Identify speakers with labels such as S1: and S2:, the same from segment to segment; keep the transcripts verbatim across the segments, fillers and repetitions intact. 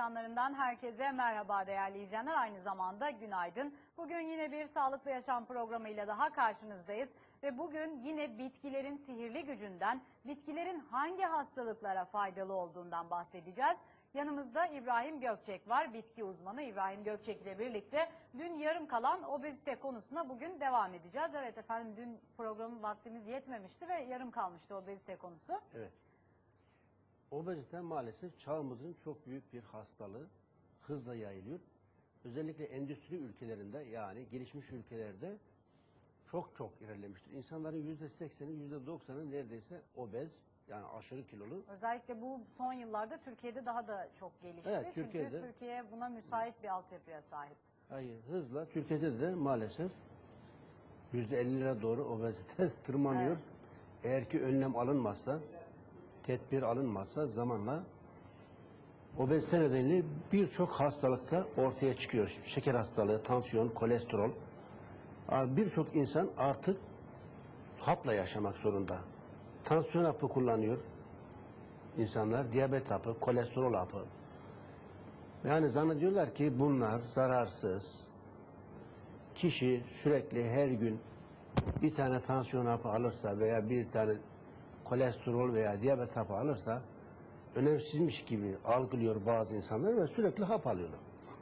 S1: ekranlarından herkese merhaba değerli izleyenler. Aynı zamanda günaydın. Bugün yine bir Sağlıklı Yaşam programıyla daha karşınızdayız. Ve bugün yine bitkilerin sihirli gücünden, bitkilerin hangi hastalıklara faydalı olduğundan bahsedeceğiz. Yanımızda İbrahim Gökçek var, bitki uzmanı. İbrahim Gökçek ile birlikte dün yarım kalan obezite konusuna bugün devam edeceğiz. Evet efendim, dün programın vaktimiz yetmemişti ve yarım kalmıştı obezite konusu.
S2: Evet. Obezite maalesef çağımızın çok büyük bir hastalığı, hızla yayılıyor. Özellikle endüstri ülkelerinde, yani gelişmiş ülkelerde çok çok ilerlemiştir. İnsanların yüzde sekseni, yüzde doksanı neredeyse obez, yani aşırı kilolu.
S1: Özellikle bu son yıllarda Türkiye'de daha da çok gelişti.
S2: Evet,
S1: Çünkü
S2: Türkiye'de,
S1: Türkiye buna müsait bir altyapıya sahip.
S2: Hayır, hızla Türkiye'de de maalesef yüzde ellilere doğru obezite tırmanıyor. Evet. Eğer ki önlem alınmazsa, tedbir alınmazsa zamanla obezite nedeniyle birçok hastalıkta ortaya çıkıyor. Şeker hastalığı, tansiyon, kolesterol. Birçok insan artık hapla yaşamak zorunda. Tansiyon hapı kullanıyor insanlar, diyabet hapı, kolesterol hapı. Yani zannediyorlar ki bunlar zararsız. Kişi sürekli her gün bir tane tansiyon hapı alırsa veya bir tane kolesterol veya diyabet hapı alırsa önemsizmiş gibi algılıyor bazı insanlar ve sürekli hap alıyorlar.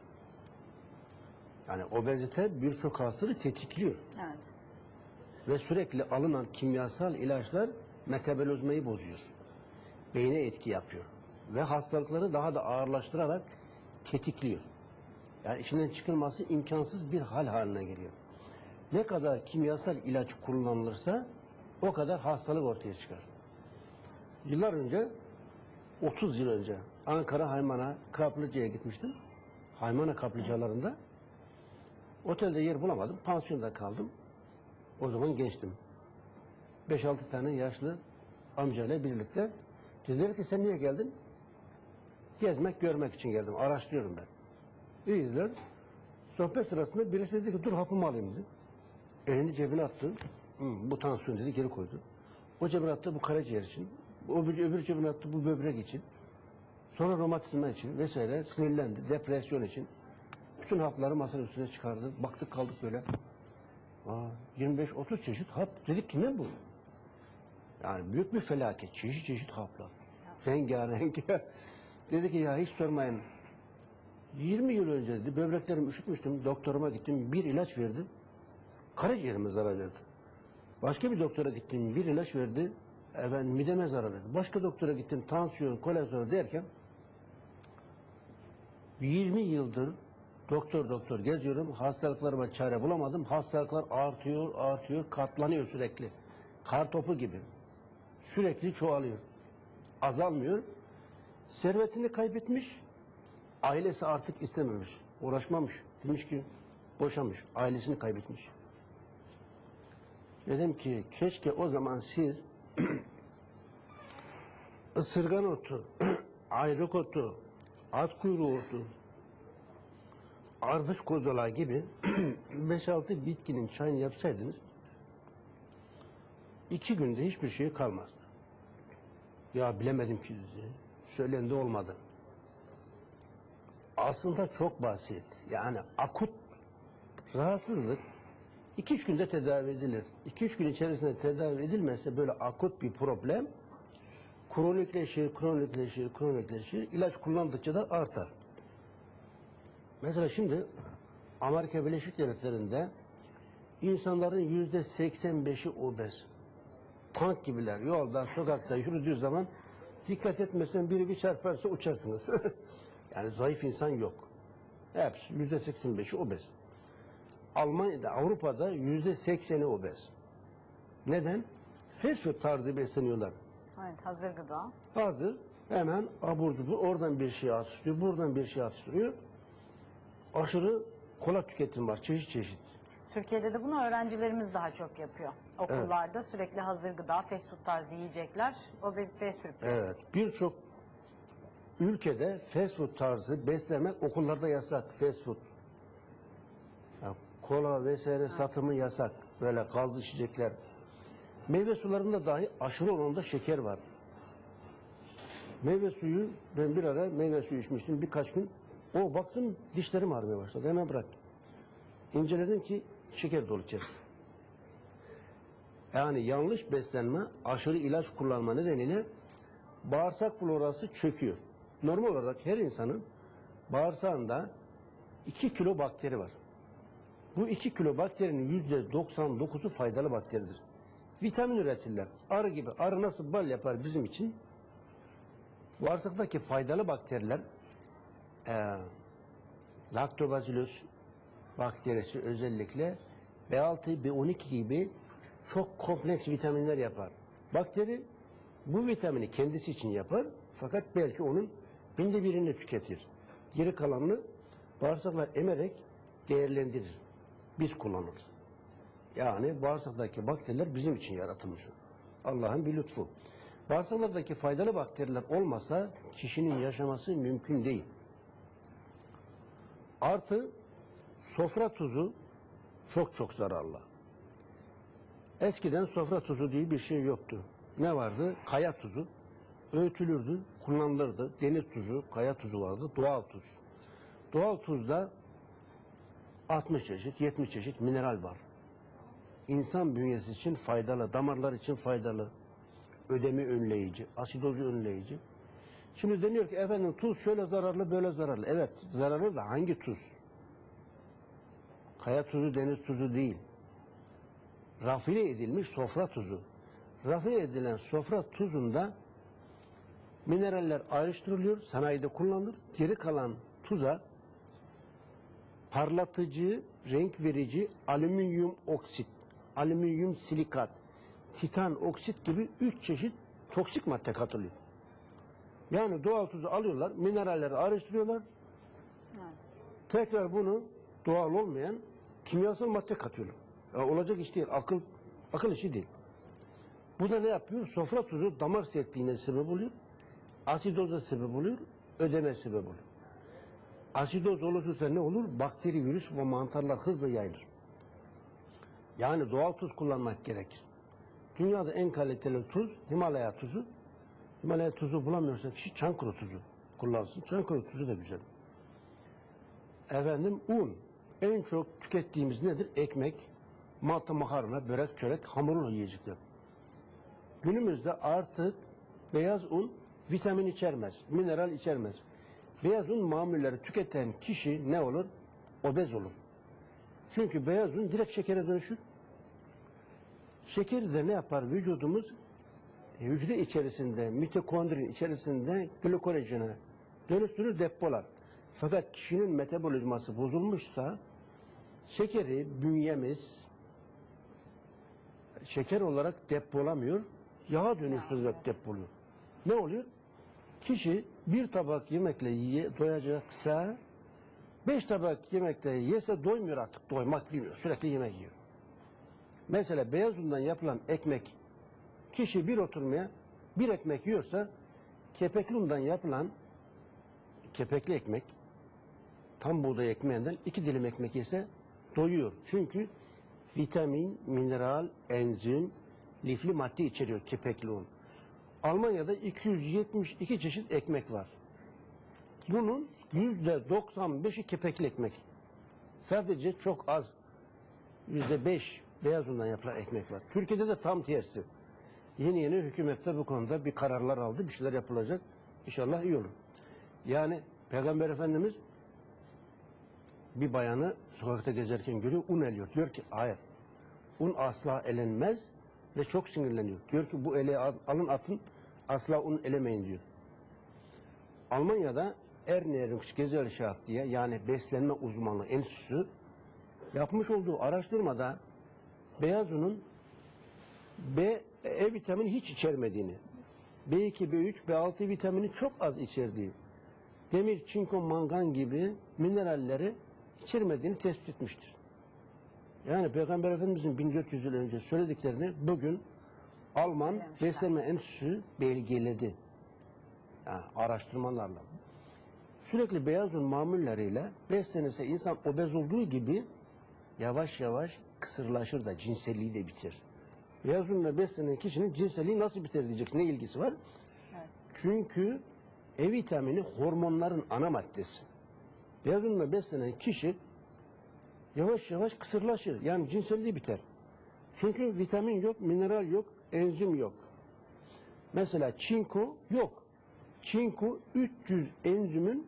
S2: Yani obezite birçok hastalığı tetikliyor.
S1: Evet.
S2: Ve sürekli alınan kimyasal ilaçlar metabolizmayı bozuyor. Beyne etki yapıyor. Ve hastalıkları daha da ağırlaştırarak tetikliyor. Yani içinden çıkılması imkansız bir hal haline geliyor. Ne kadar kimyasal ilaç kullanılırsa o kadar hastalık ortaya çıkar. Yıllar önce, otuz yıl önce Ankara Haymana Kaplıca'ya gitmiştim. Haymana kaplıcalarında. Otelde yer bulamadım. Pansiyonda kaldım. O zaman gençtim. beş altı tane yaşlı amcayla birlikte. Dediler ki sen niye geldin? Gezmek, görmek için geldim. Araştırıyorum ben. İyi dediler. Sohbet sırasında birisi dedi ki dur hapımı alayım dedi. Elini cebine attı. Hı, bu tansiyon dedi, geri koydu. O cebine attı, bu karaciğer için. Öbür, öbür cebine attı, bu böbrek için. Sonra romatizma için vesaire, sinirlendi, depresyon için. Bütün hapları masanın üstüne çıkardı. Baktık kaldık böyle. Aa, yirmi beş otuz çeşit hap. Dedik ki ne bu? Yani büyük bir felaket. Çeşit çeşit haplar. Rengarenk. Dedi ki ya hiç sormayın. yirmi yıl önce dedi böbreklerimi üşütmüştüm. Doktoruma gittim, bir ilaç verdi. Karaciğerime zarar verdi. Başka bir doktora gittim, bir ilaç verdi. Efendim mideme zarar verdi. Başka doktora gittim, tansiyon, kolesterol derken yirmi yıldır doktor doktor geziyorum. Hastalıklarıma çare bulamadım. Hastalıklar artıyor, artıyor, katlanıyor sürekli. Kar topu gibi. Sürekli çoğalıyor. Azalmıyor. Servetini kaybetmiş. Ailesi artık istememiş. Uğraşmamış. Demiş ki boşamış. Ailesini kaybetmiş. Dedim ki keşke o zaman siz ısırgan otu, ayrık otu, at kuyruğu otu, ardış kozalağı gibi beş altı bitkinin çayını yapsaydınız iki günde hiçbir şey kalmazdı. Ya bilemedim ki dedi. Söylendi olmadı. Aslında çok basit. Yani akut rahatsızlık iki üç günde tedavi edilir. iki üç gün içerisinde tedavi edilmezse böyle akut bir problem kronikleşir, kronikleşir, kronikleşir. İlaç kullandıkça da artar. Mesela şimdi Amerika Birleşik Devletleri'nde insanların yüzde seksen beşi obez. Tank gibiler. Yolda, sokakta yürüdüğü zaman dikkat etmesen biri bir çarparsa uçarsınız. Yani zayıf insan yok. Hepsi yüzde seksen beşi obez. Almanya'da, Avrupa'da yüzde sekseni obez. Neden? Fast food tarzı besleniyorlar.
S1: Evet, hazır gıda.
S2: Hazır, hemen abur cubur, oradan bir şey atıştırıyor, buradan bir şey atıştırıyor. Aşırı kola tüketim var, çeşit çeşit.
S1: Türkiye'de de bunu öğrencilerimiz daha çok yapıyor. Okullarda evet. Sürekli hazır gıda, fast food tarzı yiyecekler obeziteye sürüklüyor.
S2: Evet, birçok ülkede fast food tarzı beslemek okullarda yasak, fast food. Yani kola vesaire evet. Satımı yasak, böyle gazlı içecekler. Meyve sularında dahi aşırı oranda şeker var. Meyve suyu, ben bir ara meyve suyu içmiştim birkaç gün. O baktım dişlerim ağrımaya başladı. Hemen bıraktım. İnceledim ki şeker dolu içerisi. Yani yanlış beslenme, aşırı ilaç kullanma nedeniyle bağırsak florası çöküyor. Normal olarak her insanın bağırsağında iki kilo bakteri var. Bu iki kilo bakterinin yüzde doksan dokuzu faydalı bakteridir. Vitamin üretirler. Arı gibi. Arı nasıl bal yapar bizim için? Bağırsaktaki faydalı bakteriler e, Lactobacillus bakterisi özellikle B altı, B on iki gibi çok kompleks vitaminler yapar. Bakteri bu vitamini kendisi için yapar fakat belki onun binde birini tüketir. Geri kalanını bağırsaklar emerek değerlendirir. Biz kullanırız. Yani bağırsaktaki bakteriler bizim için yaratılmış. Allah'ın bir lütfu. Bağırsaklardaki faydalı bakteriler olmasa kişinin yaşaması mümkün değil. Artı sofra tuzu çok çok zararlı. Eskiden sofra tuzu diye bir şey yoktu. Ne vardı? Kaya tuzu. Öğütülürdü, kullanılırdı. Deniz tuzu, kaya tuzu vardı, doğal tuz. Doğal tuzda altmış çeşit, yetmiş çeşit mineral var. İnsan bünyesi için faydalı, damarlar için faydalı. Ödemi önleyici, asidozu önleyici. Şimdi deniyor ki efendim tuz şöyle zararlı, böyle zararlı. Evet, zararlı da hangi tuz? Kaya tuzu, deniz tuzu değil. Rafine edilmiş sofra tuzu. Rafine edilen sofra tuzunda mineraller ayrıştırılıyor, sanayide kullanılır. Geri kalan tuza parlatıcı, renk verici alüminyum oksit, alüminyum silikat, titan oksit gibi üç çeşit toksik madde katılıyor. Yani doğal tuzu alıyorlar, mineralleri ayrıştırıyorlar. Evet. Tekrar bunu doğal olmayan kimyasal madde katıyorlar. Ya olacak iş değil, akıl akıl işi değil. Bu da ne yapıyor? Sofra tuzu damar sertliğine sebep oluyor. Asidoza sebep oluyor, ödeme sebep oluyor. Asidoz oluşursa ne olur? Bakteri, virüs ve mantarlar hızla yayılır. Yani doğal tuz kullanmak gerekir. Dünyada en kaliteli tuz Himalaya tuzu. Himalaya tuzu bulamıyorsa kişi Çankırı tuzu kullansın. Çankırı tuzu da güzel. Efendim un. En çok tükettiğimiz nedir? Ekmek, mantı, makarna, börek, çörek, hamurlu yiyecekler. Günümüzde artık beyaz un vitamin içermez, mineral içermez. Beyaz un mamulleri tüketen kişi ne olur? Obez olur. Çünkü beyaz un direkt şekere dönüşür. Şekeri de ne yapar? Vücudumuz hücre içerisinde, mitokondrinin içerisinde glukorojene dönüştürür, depolar. Fakat kişinin metabolizması bozulmuşsa şekeri bünyemiz şeker olarak depolamıyor, yağa dönüştürerek depoluyor. Ne oluyor? Kişi bir tabak yemekle ye, doyacaksa beş tabak yemekle yese doymuyor artık. Doymak bilmiyor. Sürekli yemek yiyor. Mesela beyaz undan yapılan ekmek kişi bir oturmaya bir ekmek yiyorsa kepekli undan yapılan kepekli ekmek tam buğday ekmeğinden iki dilim ekmek yese doyuyor. Çünkü vitamin, mineral, enzim, lifli madde içeriyor kepekli un. Almanya'da iki yüz yetmiş iki çeşit ekmek var. Bunun yüzde doksan beşi kepekli ekmek. Sadece çok az yüzde beş beyaz undan yapılan ekmek var. Türkiye'de de tam tersi. Yeni yeni hükümette bu konuda bir kararlar aldı. Bir şeyler yapılacak. İnşallah iyi olur. Yani Peygamber Efendimiz bir bayanı sokakta gezerken görüyor, un eliyor. Diyor ki hayır, un asla elenmez ve çok sinirleniyor. Diyor ki bu ele alın atın, asla un elemeyin diyor. Almanya'da Ernährungsgesellschaft diye yani beslenme uzmanlığı enstitüsü yapmış olduğu araştırmada beyaz unun B, E vitamini hiç içermediğini, B iki, B üç, B altı vitamini çok az içerdiği, demir, çinko, mangan gibi mineralleri içermediğini tespit etmiştir. Yani Peygamber Efendimizin bin dört yüz yıl önce söylediklerini bugün Alman Beslenme Enstitüsü belgeledi. Yani araştırmalarla. Sürekli beyaz un mamulleriyle beslenirse insan obez olduğu gibi yavaş yavaş kısırlaşır da cinselliği de bitir. Beyaz unla beslenen kişinin cinselliği nasıl biter diyeceksin. Ne ilgisi var? Evet. Çünkü E vitamini hormonların ana maddesi. Beyaz unla beslenen kişi yavaş yavaş kısırlaşır. Yani cinselliği biter. Çünkü vitamin yok, mineral yok, enzim yok. Mesela çinko yok. Çinko üç yüz enzimin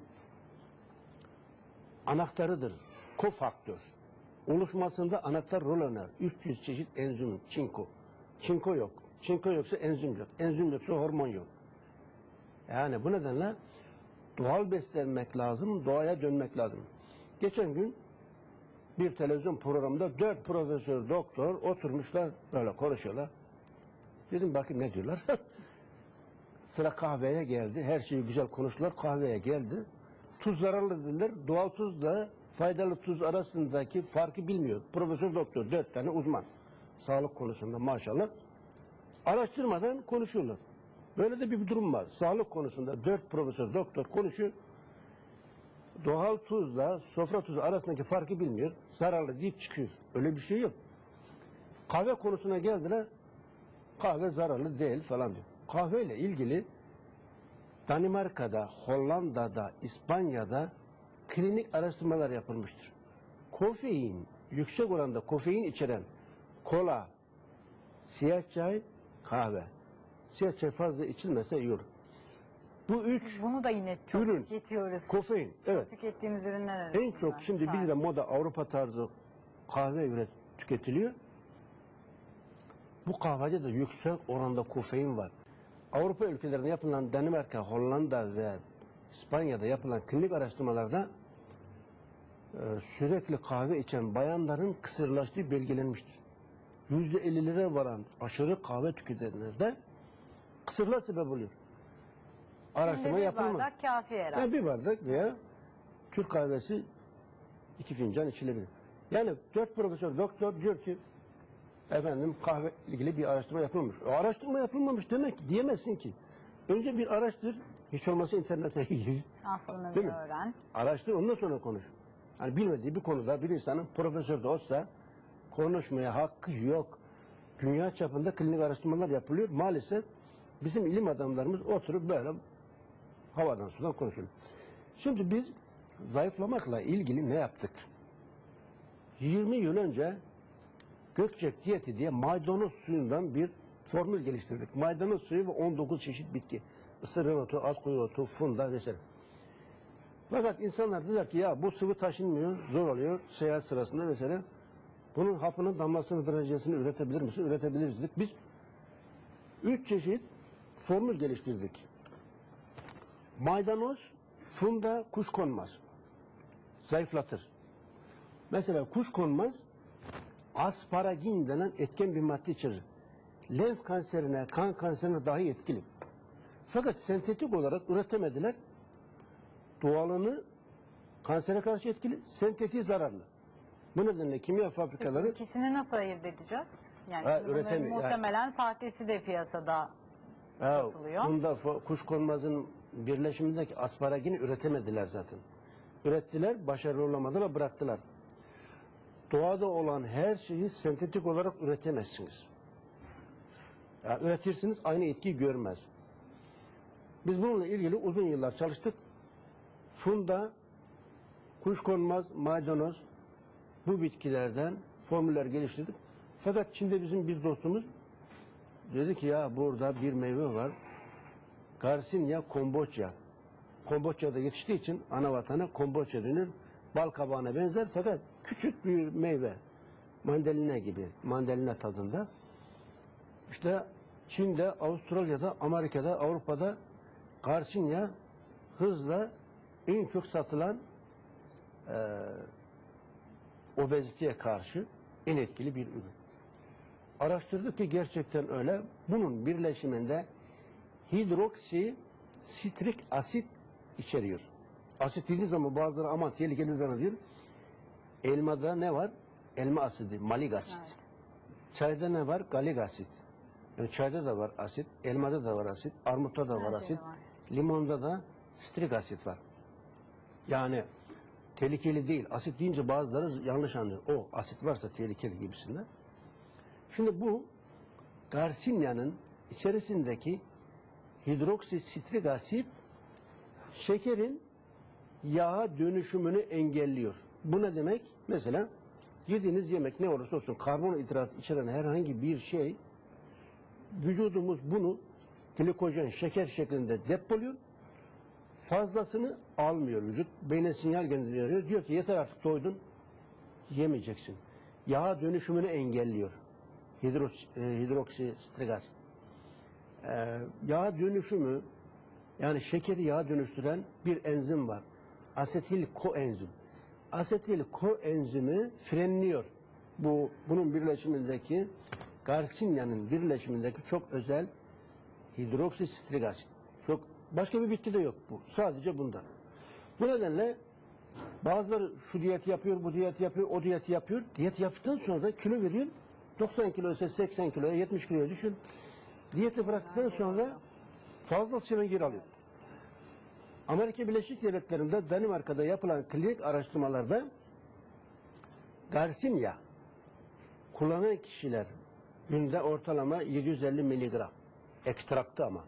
S2: anahtarıdır. Kofaktör. Oluşmasında anahtar rol oynar. üç yüz çeşit enzimin çinko. Çinko yok. Çinko yoksa enzim yok. Enzim yoksa hormon yok. Yani bu nedenle doğal beslenmek lazım, doğaya dönmek lazım. Geçen gün bir televizyon programında dört profesör doktor oturmuşlar böyle konuşuyorlar. Dedim bakayım ne diyorlar. Sıra kahveye geldi. Her şeyi güzel konuştular. Kahveye geldi. Tuz zararlı dediler. Doğal tuzla faydalı tuz arasındaki farkı bilmiyor. Profesör doktor dört tane uzman. Sağlık konusunda maşallah. Araştırmadan konuşuyorlar. Böyle de bir durum var. Sağlık konusunda dört profesör doktor konuşuyor. Doğal tuzla sofra tuzu arasındaki farkı bilmiyor. Zararlı deyip çıkıyor. Öyle bir şey yok. Kahve konusuna geldiler. Kahve zararlı değil falan diyor. Kahveyle ilgili Danimarka'da, Hollanda'da, İspanya'da klinik araştırmalar yapılmıştır. Kofein, yüksek oranda kofein içeren kola, siyah çay, kahve. Siyah çay fazla içilmese iyi olur. Bu üç
S1: Bunu da yine çok
S2: ürün,
S1: tüketiyoruz.
S2: kofein, evet.
S1: Tükettiğimiz ürünler arasında.
S2: En çok şimdi bir de moda Avrupa tarzı kahve üret tüketiliyor. Bu kahvede de yüksek oranda kofein var. Avrupa ülkelerinde yapılan Danimarka, Hollanda ve İspanya'da yapılan klinik araştırmalarda e, sürekli kahve içen bayanların kısırlaştığı belgelenmiştir. Yüzde ellilere varan aşırı kahve tüketenlerde kısırlığa sebep oluyor. Araştırma
S1: Bir
S2: yapılmadı.
S1: bardak kafi herhalde.
S2: Yani bir bardak veya Türk kahvesi iki fincan içilebilir. Yani dört profesör doktor diyor ki efendim kahve ilgili bir araştırma yapılmış. O araştırma yapılmamış demek ki diyemezsin ki. Önce bir araştır. Hiç olmazsa internete gir.
S1: Aslında
S2: Değil
S1: bir
S2: mi?
S1: öğren.
S2: Araştır ondan sonra konuş. Hani bilmediği bir konuda bir insanın profesör de olsa konuşmaya hakkı yok. Dünya çapında klinik araştırmalar yapılıyor. Maalesef bizim ilim adamlarımız oturup böyle havadan sudan konuşuyor. Şimdi biz zayıflamakla ilgili ne yaptık? yirmi yıl önce Gökçek diyeti diye maydanoz suyundan bir formül geliştirdik. Maydanoz suyu ve on dokuz çeşit bitki. Isırgan otu, atkuyu otu, funda vesaire. Fakat insanlar dediler ki ya bu sıvı taşınmıyor, zor oluyor seyahat sırasında vesaire. Bunun hapının damlasını derecesini üretebilir misin? Üretebiliriz dedik. Biz üç çeşit formül geliştirdik. Maydanoz, funda, kuşkonmaz. Zayıflatır. Mesela kuşkonmaz asparagin denen etken bir madde içerir. Lenf kanserine, kan kanserine dahi etkili. Fakat sentetik olarak üretemediler. Doğalını kansere karşı etkili, sentetiği zararlı. Bu nedenle kimya fabrikaları...
S1: Peki, ikisini nasıl ayırt edeceğiz? Yani
S2: Ha,
S1: bunların
S2: üretemi-
S1: muhtemelen yani, sahtesi de piyasada
S2: Ya,
S1: satılıyor.
S2: funda, kuşkonmazın birleşimindeki asparagini üretemediler zaten. Ürettiler, başarılı olamadılar, bıraktılar. Doğada olan her şeyi sentetik olarak üretemezsiniz. Ya, üretirsiniz aynı etkiyi görmez. Biz bununla ilgili uzun yıllar çalıştık. Funda, kuşkonmaz, maydanoz bu bitkilerden formüller geliştirdik. Fakat şimdi bizim bir dostumuz dedi ki ya burada bir meyve var. Garcinia kombucha. Kombucha'da yetiştiği için ana vatanı kombucha denir. Bal kabağına benzer fakat küçük bir meyve. Mandalina gibi. Mandalina tadında. İşte Çin'de, Avustralya'da, Amerika'da, Avrupa'da Garcinia hızla en çok satılan e, obeziteye karşı en etkili bir ürün. Araştırdık ki gerçekten öyle. Bunun birleşiminde hidroksi sitrik asit içeriyor. Asit dediği zaman bazıları aman tehlikeli zannediyor. Elmada ne var? Elma asidi, malik asit.
S1: Evet.
S2: Çayda ne var? Galik asit. Yani çayda da var asit, elmada da var asit, armutta da
S1: Her
S2: var
S1: şeyde
S2: asit,
S1: var.
S2: limonda da sitrik asit var. Yani tehlikeli değil. Asit deyince bazıları yanlış anlıyor. O asit varsa tehlikeli gibisinden. Şimdi bu Garcinia'nın içerisindeki hidroksisitrik asit şekerin yağa dönüşümünü engelliyor. Bu ne demek? Mesela yediğiniz yemek ne olursa olsun karbonhidrat içeren herhangi bir şey, vücudumuz bunu glikojen, şeker şeklinde depoluyor. Fazlasını almıyor vücut. Beyne sinyal gönderiyor. Diyor ki yeter artık doydun. Yemeyeceksin. Yağa dönüşümünü engelliyor. Hidros, e, hidroksistrik asit. E, yağ dönüşümü, yani şekeri yağa dönüştüren bir enzim var. Asetil koenzim. Asetil koenzimi frenliyor. Bu bunun birleşimindeki garsinyanın birleşimindeki çok özel hidroksistrik asit. Çok başka bir bitkide yok bu. Sadece bunda. Bu nedenle bazıları şu diyeti yapıyor, bu diyeti yapıyor, o diyeti yapıyor. Diyet yaptıktan sonra da kilo veriyor. doksan kilo ise seksen kiloya, yetmiş kiloya düşün. Diyeti bıraktıktan sonra fazlasıyla geri alıyor. Amerika Birleşik Devletleri'nde, Danimarka'da yapılan klinik araştırmalarda Garcinia kullanan kişiler günde ortalama yedi yüz elli miligram ekstraktı ama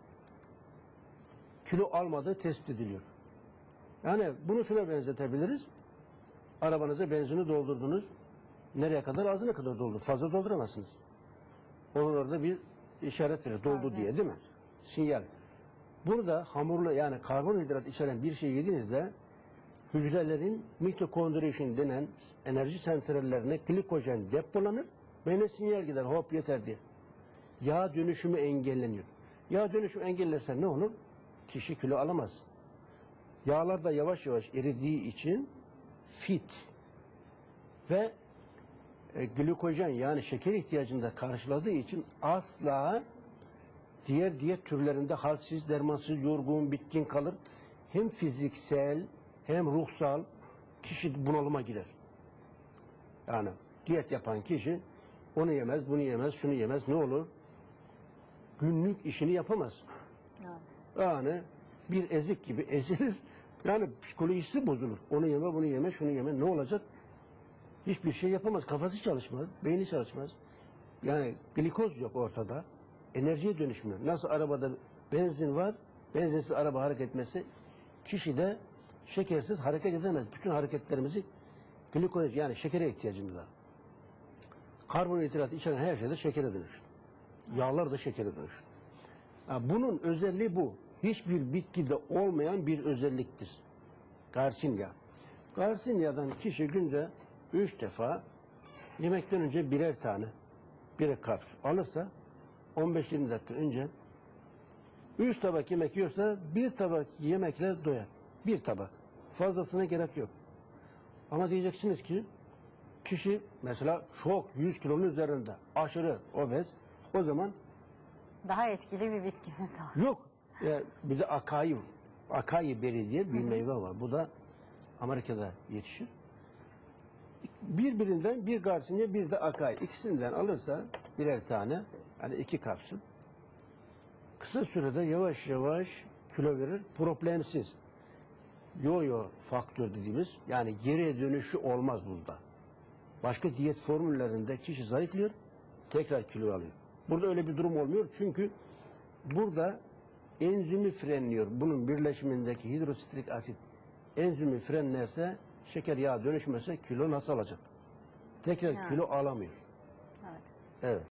S2: kilo almadığı tespit ediliyor. Yani bunu şuna benzetebiliriz. Arabanıza benzini doldurdunuz. Nereye kadar? Ağzına kadar doldur. Fazla dolduramazsınız. Onun orada bir işaret verir. Doldu diye, değil mi? Sinyal. Burada hamurlu, yani karbonhidrat içeren bir şey yediğinizde hücrelerin mitokondriyasyon denen enerji santrallerine glikojen depolanır. Beyne sinyal gider. Hop yeter diye. Yağ dönüşümü engelleniyor. Yağ dönüşümü engellerse ne olur? Kişi kilo alamaz. Yağlar da yavaş yavaş eridiği için fit ve e, glikojen, yani şeker ihtiyacını da karşıladığı için asla diğer diyet türlerinde halsiz, dermansız, yorgun, bitkin kalır. Hem fiziksel hem ruhsal kişi bunalıma girer. Yani diyet yapan kişi onu yemez, bunu yemez, şunu yemez, ne olur? Günlük işini yapamaz.
S1: Evet.
S2: Yani bir ezik gibi ezilir. Yani psikolojisi bozulur. Onu yeme, bunu yeme, şunu yeme. Ne olacak? Hiçbir şey yapamaz. Kafası çalışmaz, beyni çalışmaz. Yani glikoz yok ortada. Enerjiye dönüşmüyor. Nasıl arabada benzin var, benzinsiz araba hareket etmesi, kişi de şekersiz hareket edemez. Bütün hareketlerimizi glikoz, yani şekere ihtiyacımız var. Karbonhidrat içeren her şeyde şekere dönüşür. Yağlar da şekere dönüşür. Yani bunun özelliği bu. Hiçbir bitkide olmayan bir özelliktir. Garcinia. Garcinia'dan kişi günde üç defa yemekten önce birer tane, birer kapsül alırsa on beş yirmi dakika önce üç tabak yemek yiyorsa bir tabak yemekle doyar. Bir tabak. Fazlasına gerek yok. Ama diyeceksiniz ki kişi mesela çok yüz kilonun üzerinde, aşırı obez, o zaman
S1: Daha etkili bir bitkimiz var.
S2: yok. Ya, bir de akayi, akayi beri diye bir meyve var. Bu da Amerika'da yetişir. Birbirinden bir garcinia, bir de akayi. İkisinden alırsa birer tane, yani iki kapsül, kısa sürede yavaş yavaş kilo verir, problemsiz. Yo-yo faktör dediğimiz, yani geriye dönüşü olmaz burada. Başka diyet formüllerinde kişi zayıflıyor, tekrar kilo alıyor. Burada öyle bir durum olmuyor çünkü burada enzimi frenliyor. Bunun birleşimindeki hidrositrik asit enzimi frenlerse, şeker yağa dönüşmese kilo nasıl alacak? Tekrar
S1: Yani.
S2: kilo alamıyor.
S1: Evet.
S2: Evet.